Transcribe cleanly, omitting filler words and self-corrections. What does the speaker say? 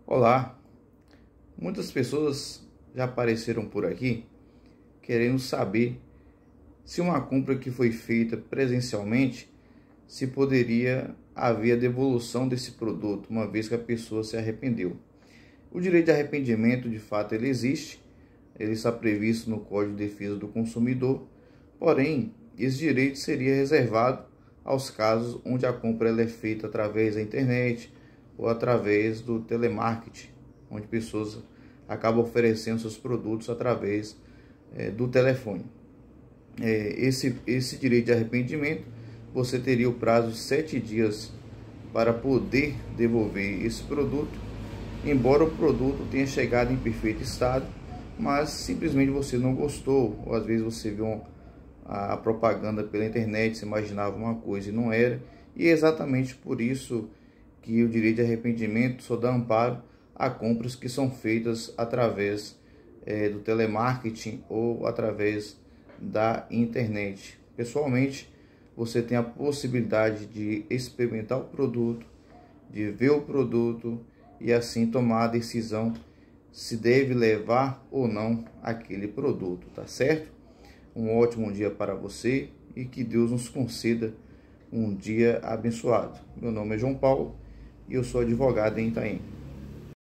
Olá, muitas pessoas já apareceram por aqui querendo saber se uma compra que foi feita presencialmente, se poderia haver a devolução desse produto, uma vez que a pessoa se arrependeu. O direito de arrependimento, de fato, ele existe, ele está previsto no Código de Defesa do Consumidor, porém, esse direito seria reservado aos casos onde a compra ela é feita através da internet ou através do telemarketing, onde pessoas acabam oferecendo seus produtos através do telefone. Esse direito de arrependimento, você teria o prazo de 7 dias para poder devolver esse produto, embora o produto tenha chegado em perfeito estado, mas simplesmente você não gostou, ou às vezes você viu a propaganda pela internet, você imaginava uma coisa e não era, e é exatamente por isso que o direito de arrependimento só dá amparo a compras que são feitas através do telemarketing ou através da internet. Pessoalmente, você tem a possibilidade de experimentar o produto, de ver o produto e assim tomar a decisão se deve levar ou não aquele produto, tá certo? Um ótimo dia para você e que Deus nos conceda um dia abençoado. Meu nome é João Paulo e eu sou advogado em Itaim.